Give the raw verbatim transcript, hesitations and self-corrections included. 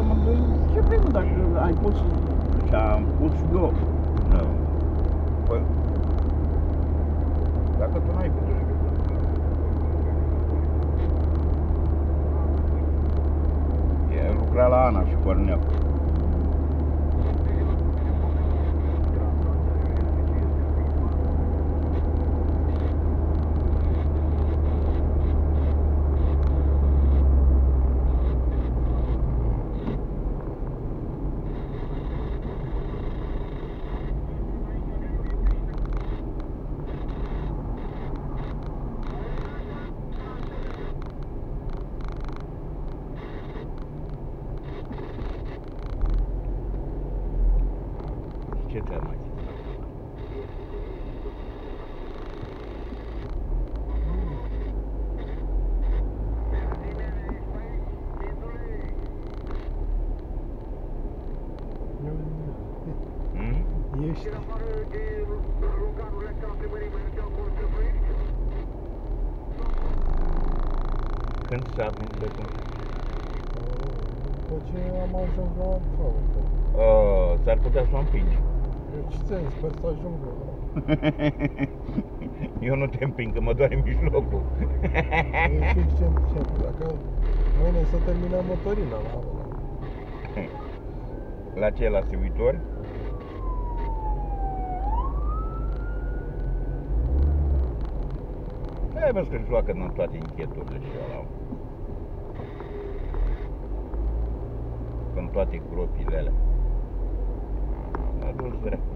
mă gândesc, ce vrei, mă, dacă ai pus și am pus și eu. Păi, dacă tu n-ai putut. El lucra la Ana și pornea. Ce ți-ar mai zis? Hmm? Ești. Când s-a admis de cum? După ce am ajuns la făută. Uh, s-ar putea să o împingi. Eu ce ți-am sper să ajung eu. Eu nu te împing, că mă doare mijlocul. E suficient, dacă mâine să terminăm motorina la ăla. La ce? La servitori? Ai văzut că-și joacă în toate încheturile și ăla. În toate gropile alea. A dus drept.